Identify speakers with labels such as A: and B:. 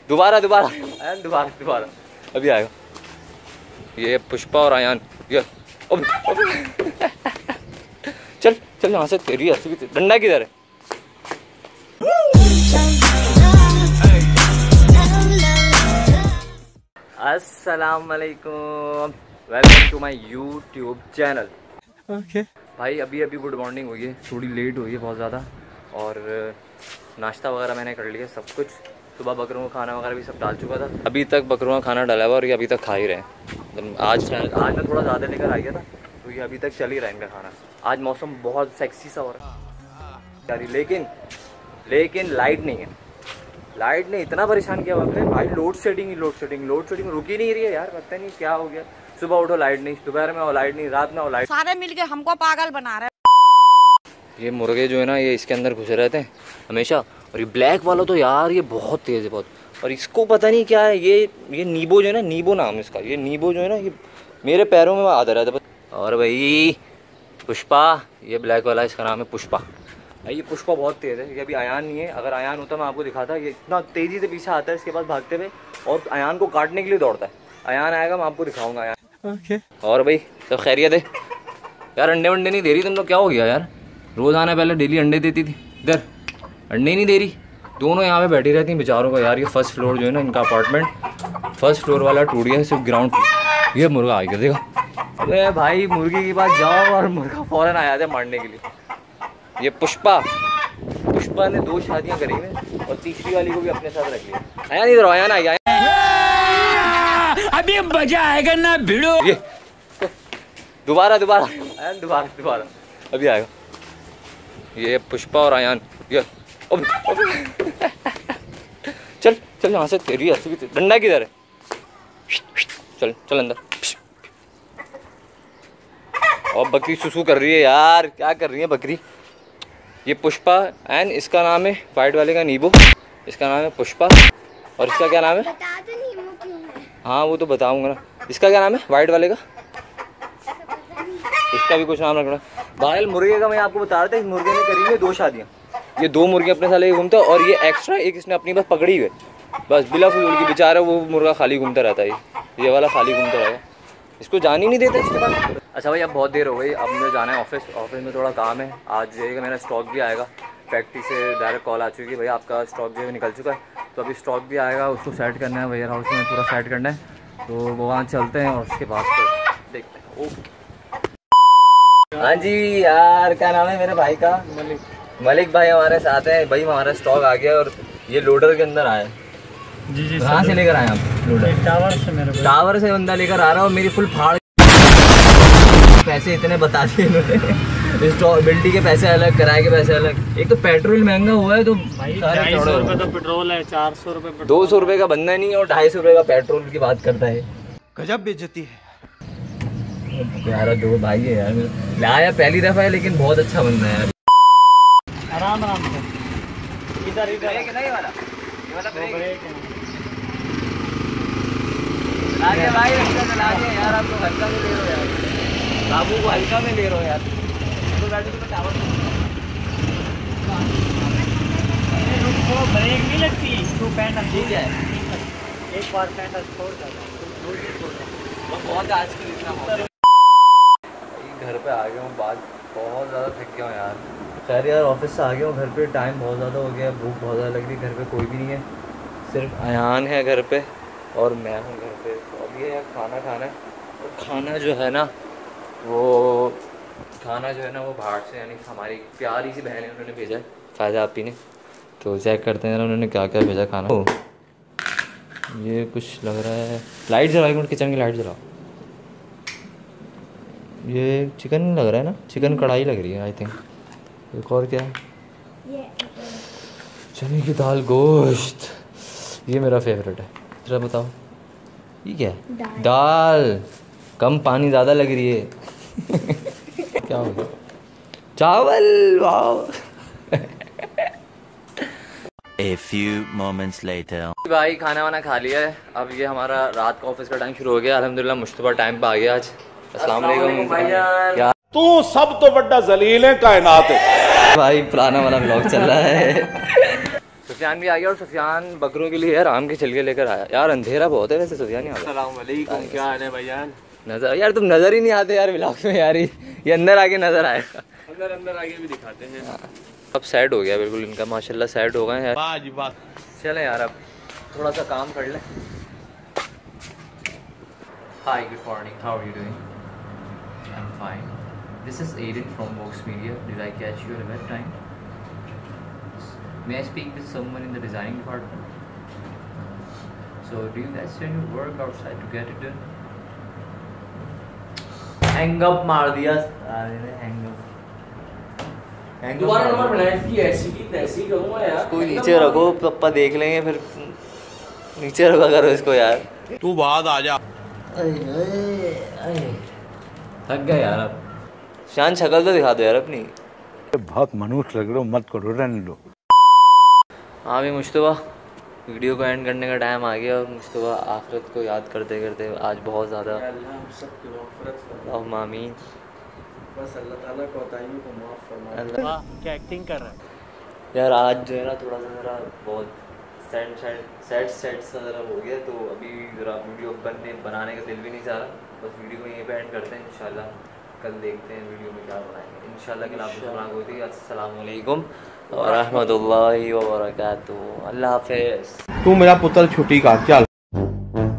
A: दोबारा दोबारा अयान दोबारा दोबारा अभी आएगा। ये पुष्पा और अयान ये चल चल यहाँ से, तेरी ऐसी भी डंडा किधर है? अस्सलाम वालेकुम, welcome to my YouTube channel. Okay भाई, अभी गुड मॉर्निंग हुई है, थोड़ी लेट हुई है बहुत ज़्यादा, और नाश्ता वगैरह मैंने कर लिया सब कुछ। सुबह बकरों को खाना वगैरह भी सब डाल चुका था, अभी तक बकरों का खाना डाला हुआ और ये अभी तक खा ही रहे हैं। आज मैं थोड़ा ज़्यादा लेकर आ गया था तो ये अभी तक चल ही रहा है इनका खाना। आज मौसम बहुत सेक्सी सा हो रहा है, लेकिन लाइट नहीं है। लाइट ने इतना परेशान किया वक्त है भाई, लोड शेडिंग रुक ही नहीं रही है यार, पता नहीं क्या हो गया। सुबह उठो लाइट नहीं, दोपहर में लाइट नहीं, रात में लाइट,
B: सारे मिलके हमको पागल बना रहे।
A: ये मुर्गे जो है ना, ये इसके अंदर घुसे रहते हैं हमेशा। और ये ब्लैक वाला तो यार ये बहुत तेज़ है बहुत, और इसको पता नहीं क्या है, ये नीबो जो है ना, नीबो नाम इसका, ये नीबो जो है ना, ये मेरे पैरों में आता रहता है। और भाई पुष्पा, ये ब्लैक वाला इसका नाम है पुष्पा। ये पुष्पा बहुत तेज़ है, ये अभी अयान नहीं है, अगर अयान होता मैं आपको दिखाता। ये इतना तेज़ी से पीछे आता है इसके पास भागते हुए, और अयान को काटने के लिए दौड़ता है। अयान आएगा मैं आपको दिखाऊंगा अयान। ओके और भाई सब खैरियत है यार? अंडे वंडे नहीं दे रही तुम लोग, क्या हो गया यार? रोज़ आना पहले डेली अंडे देती थी, इधर अंडे नहीं दे रही। दोनों यहाँ पे बैठी रहती हैं बेचारों को यार। ये फर्स्ट फ्लोर जो है ना इनका अपार्टमेंट, फर्स्ट फ्लोर वाला टूट गया, सिर्फ ग्राउंड। ये मुर्गा आ गया देखा। अरे भाई मुर्गी के पास जाओ और मुर्गा फ़ौरन आया था मारने के लिए। ये पुष्पा ने 2 शादियाँ करी हैं और तीसरी वाली को भी अपने साथ रख लिया। अयान इधर अयान आ गया,
B: अभी मजा आएगा ना भिड़ो।
A: ये दोबारा अयान दोबारा अभी आएगा। ये पुष्पा और अयान ये चल यहाँ से, तेरी ऐसी भी डंडा किधर है? चल अंदर। और बकरी सुसु कर रही है यार, क्या कर रही है बकरी? ये पुष्पा एंड इसका नाम है वाइट वाले का नीबो, इसका नाम है पुष्पा। और इसका क्या नाम है?
C: बता दो नींबू क्यों है?
A: हाँ वो तो बताऊंगा ना। इसका क्या नाम है वाइट वाले का? इसका भी कुछ नाम रखना। बाहर मुर्गे का मैं आपको बता रहा था, इस मुर्गे ने करी है 2 शादियाँ। ये 2 मुर्गे अपने साथ लेके घूमता है, और ये एक्स्ट्रा एक इसने अपनी बस पकड़ी हुई, बस बिला फजूल की। बेचारा वो मुर्गा खाली घूमता रहता है, ये वाला खाली घूमता रहेगा, इसको जान ही नहीं देते इसके पास। अच्छा भाई अब बहुत देर हो गई, अब मुझे जाना है ऑफिस में थोड़ा काम है। आज जो है मेरा स्टॉक भी आएगा, फैक्ट्री से डायरेक्ट कॉल आ चुकी है, भैया आपका स्टॉक जो है निकल चुका है। तो अभी स्टॉक भी आएगा, उसको सेट करना है, वेयर हाउस में पूरा सेट करना है। तो वो वहाँ चलते हैं और उसके बाद फिर देखते हैं। ओके हाँ जी यार, क्या नाम है मेरे भाई का? मलिक भाई हमारे साथ हैं। भाई हमारा स्टॉक आ गया और ये लोडर के अंदर आया। जी कहाँ से लेकर आए आप लोडर? टावर से बंदा लेकर आ रहा है, और मेरी फुल फाड़ पैसे इतने बता दिए इन्होंने। बिल्टी के पैसे अलग, किराए के पैसे अलग। एक तो पेट्रोल महंगा हुआ है, तो भाई 250 रुपये तो पेट्रोल है, 400 रुपये 200 रुपये का बंदा नहीं है, और 250 रुपये का पेट्रोल की बात करता है। गजब बेइज्जती है यार। 2 भाई है यार, लाया पहली दफ़ा है, लेकिन बहुत अच्छा बंदा है यार। आराम से इधर नहीं वाला, ये वाला ब्रेक चला के भाई, हल्का चला के यार। आप तो हल्का में ले रहे हो यार, बाबू को हल्का में ले रहे हो यार। तो गाड़ी तो टावर ब्रेक नहीं लगती, तो पैंट ठीक है, एक बार पैंट छोड़ जाता बहुत। आजकल इतना घर पे आ गया हूँ, बात बहुत ज़्यादा थक गया हूँ यार। खैर यार ऑफिस से आ गया हूँ घर पे, टाइम बहुत ज़्यादा हो गया, भूख बहुत ज़्यादा लग रही। घर पे कोई भी नहीं है, सिर्फ अयान है घर पे और मैं हूँ घर पे। तो अब ये खाना खाना है, और खाना जो है ना वो बाहर से, यानी हमारी प्यारी सी बहन है, उन्होंने भेजा है, फ़ायदा आपी ने। तो चेक करते हैं ना उन्होंने क्या क्या भेजा खाना। ओ ये कुछ लग रहा है, लाइट जलाओ, 1 मिनट किचन की लाइट जलाओ। ये चिकन लग रहा है ना, चिकन कढ़ाई लग रही है आई थिंक। एक और क्या है? चने की दाल गोश्त, ये मेरा फेवरेट है। जरा बताओ ये क्या है? दाल कम पानी ज़्यादा लग रही है क्या हो गया? चावल, वाह।
D: A few moments later.
A: भाई खाना वाना खा लिया है, अब ये हमारा रात का ऑफिस का टाइम शुरू हो गया। अल्हम्दुलिल्लाह मुश्तबा टाइम पे आ गया आज। अस्सलाम वालेकुम भाईजान।
E: तू सब तो बड़ा जलील है कायनात है।
A: भाई पुराना वाला ब्लॉग चल रहा है। तो सुफियान भी आ गया और सुफियान बकरों के लिए यार आम के छिलके लेकर आया। यार अंधेरा बहुत है वैसे सुफियान। अस्सलाम वालेकुम, क्या हाल है भाईजान? नजर यार तुम नजर ही नहीं आते यार व्लॉग में यार, ये अंदर आके नजर आएगा। अंदर आगे भी दिखाते हैं। अब सेट हो गया बिल्कुल इनका, माशाल्लाह सेट हो गए यार। चले यार अब थोड़ा सा काम कर ले। Hi good morning, how are you doing? I am fine. This is Aidan from Vox media. Did I catch you at a bad time? May I speak with someone in the designing department? So do you guys send your work outside to get it done? Hang up मार दिया hang up।
C: दोबारा number बनाया कि ऐसी की तैसी करूँगा यार।
A: इसको नीचे रखो, पप्पा देख लेंगे फिर। नीचे रखा करो इसको यार।
E: तू बाद आ जा।
A: थक गया यार अब। शान शक्ल तो दिखा दो यार अपनी।
F: बहुत मनुष्य लग रहे हो, मत करो, रहने दो।
A: हाँ भी मुश्तबा, वीडियो को एंड करने का टाइम आ गया और मुश्तबा आखिरत को याद करते करते आज बहुत ज़्यादा आमीन।
C: बस अल्लाह ताला को अताइयों को माफ़ फरमाए।
A: वाह
C: क्या एक्टिंग कर रहा है
A: यार। आज जो है ना थोड़ा सा मेरा बहुत सैड सा ज़रा हो गया, तो अभी ज़रा वीडियो बनाने का दिल भी नहीं चाह रहा। बस वीडियो को यहीं पे एंड करते हैं। इंशाल्लाह कल देखते हैं वीडियो में क्या बनाएंगे। इंशाल्लाह कल आपको सुना होती। अस्सलाम वालेकुम व रहमतुल्लाहि व बरकातुहू। अल्लाह हाफ़िज़।
E: तू मेरा पुत्र छुट्टी का चल।